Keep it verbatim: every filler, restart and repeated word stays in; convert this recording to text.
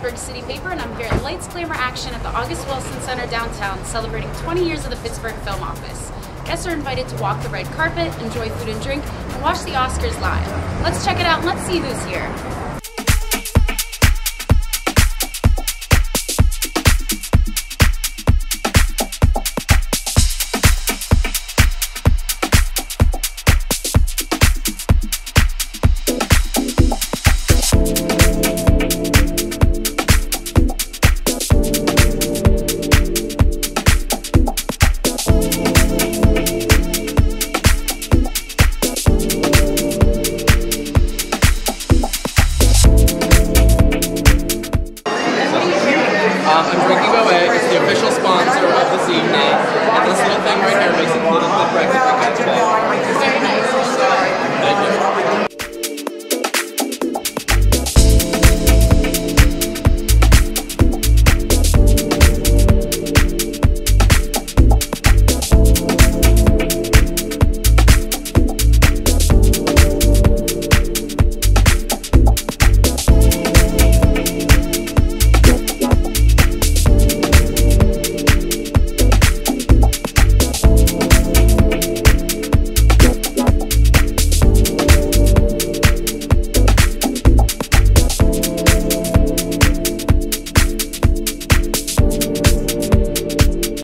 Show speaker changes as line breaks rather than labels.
Pittsburgh City Paper, and I'm here at Lights, Glamour, Action at the August Wilson Center downtown, celebrating twenty years of the Pittsburgh Film Office. Guests are invited to walk the red carpet, enjoy food and drink, and watch the Oscars live. Let's check it out and let's see who's here.